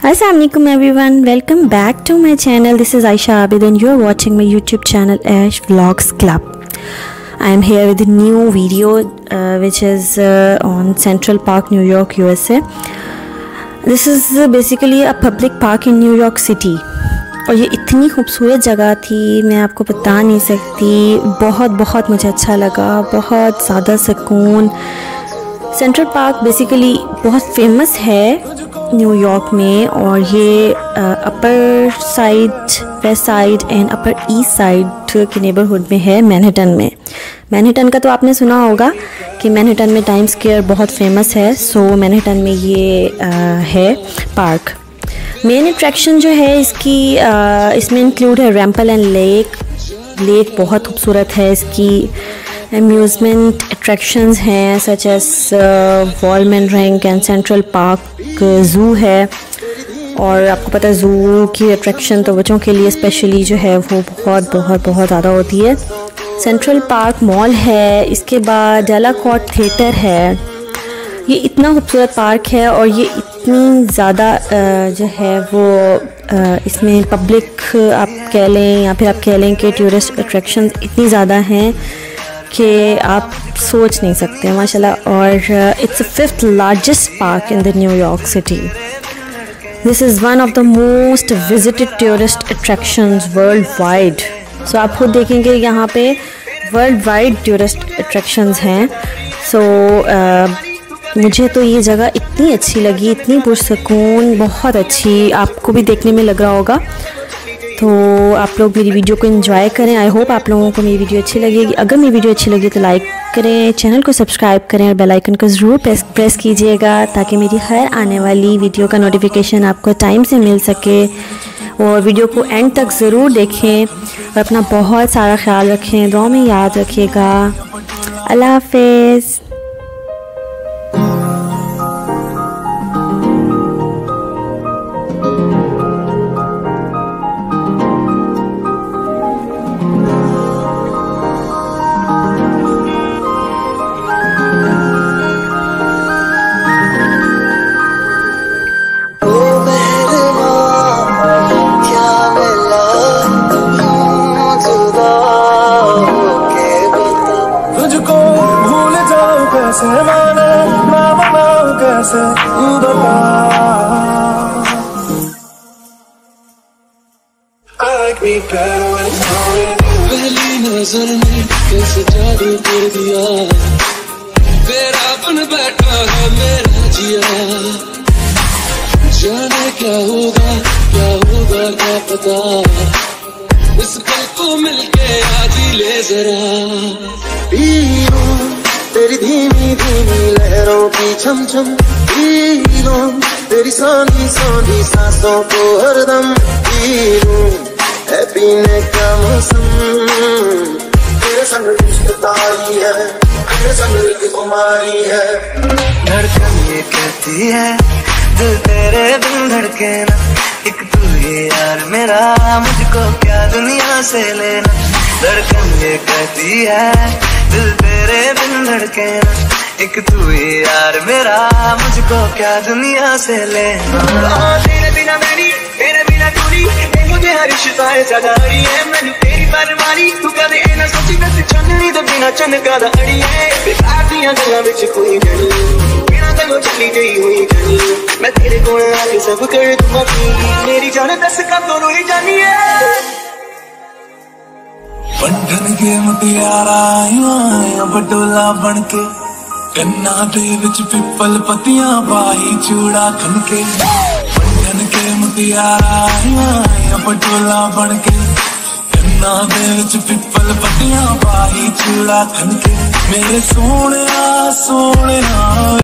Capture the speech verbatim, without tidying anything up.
Assalamualaikum everyone, welcome back to my channel. This is Aisha Abid and you are watching my YouTube channel Ash Vlogs Club. I am here with a new video uh, which is uh, on Central Park, New York, U S A. This is uh, basically a public park in New York City. और ये इतनी खूबसूरत जगह थी, मैं आपको बता नहीं सकती। बहुत बहुत मुझे अच्छा लगा, बहुत ज़्यादा सुकून। सेंट्रल पार्क बेसिकली बहुत फेमस है न्यूयॉर्क में, और ये upper side, west side and upper east side के नेबरहुड में है, मैनहट्टन में। मैनहट्टन का तो आपने सुना होगा कि मैनहट्टन में टाइम्स स्क्वायर बहुत फेमस है। सो मैनहट्टन में ये आ, है पार्क। मेन अट्रैक्शन जो है इसकी आ, इसमें इंक्लूड है रैम्पल एंड लेक। लेक बहुत खूबसूरत है। इसकी अम्यूज़मेंट अट्रैक्शंस हैं such as Wollman rink and Central Park zoo है। और आपको पता है ज़ू की अट्रैक्शन तो बच्चों के लिए स्पेशली जो है वो बहुत बहुत बहुत ज़्यादा होती है। सेंट्रल पार्क मॉल है, इसके बाद डेलाकॉर्ट थिएटर है। ये इतना खूबसूरत पार्क है और ये इतनी ज़्यादा जो है वो इसमें पब्लिक आप कह लें या फिर आप कह लें कि टूरिस्ट अट्रैक्शन इतनी ज़्यादा हैं कि आप सोच नहीं सकते माशाल्लाह। और it's fifth largest park in the New York city. This is one of the most visited tourist attractions world wide. So आप खुद देखेंगे यहाँ पे वर्ल्ड वाइड टूरिस्ट अट्रैक्शंस हैं। सो so, uh, मुझे तो ये जगह इतनी अच्छी लगी, इतनी पुरसकून, बहुत अच्छी। आपको भी देखने में लग रहा होगा। तो आप लोग मेरी वीडियो को एंजॉय करें। आई होप आप लोगों को मेरी वीडियो अच्छी लगेगी। अगर मेरी वीडियो अच्छी लगी तो लाइक करें, चैनल को सब्सक्राइब करें और बेल आइकन को ज़रूर प्रेस प्रेस कीजिएगा ताकि मेरी हर आने वाली वीडियो का नोटिफिकेशन आपको टाइम से मिल सके। और वीडियो को एंड तक ज़रूर देखें और अपना बहुत सारा ख्याल रखें। दुआ में याद रखिएगा। अल्लाह हाफ़िज़। कैसे माने ना मनाऊं कैसे तू बता। पहली नजर में कैसे जादू कर दिया, तेरा बन बैठा है मेरा जिया। जाने क्या होगा क्या होगा क्या पता, इस पल को मिलके आज ही ले जरा। तेरी धीमी धीमी लहरों की छम छम पीलूं, तेरी सांधी सांधी सांसों को हरदम पीलूं। है पीने का मौसम, तेरे संग इश्क तारी है, तेरे संग एक कुमारी है। धड़कन ये कहती है दिल तेरे बिन धड़के ना, एक तू ही यार मेरा, मुझको क्या दुनिया से लेना। धड़कन ये कहती है दिल तेरे बिन धड़के ना, एक तू ही यार मेरा, मुझको क्या दुनिया से लेना। तेरे बिना मैनी तेरे बिना टूरी, मुझे हर रिश्ता है सदारी है। मैंने तेरी परवारी तू कदे ना सोची, वैसे चन्नी तो बिना चनका दा अड़ी है। बेकार दियां गल्लां विच कोई गल बिना तैनूं चली गई हुई गल। मैं तेरे कोल आके सब कर दूंगा, मेरी जान दस का तो रोई जानी है। बंधन के मुटियारा आया बटोला बनके, कन्ना दे विच पिपल पतियां पाई चूड़ा खनके। बंधन के मुटियारा आया बटोला बनके, कन्ना दे विच पिपल पतियां पाई चूड़ा खनके। मेरे सोने सोने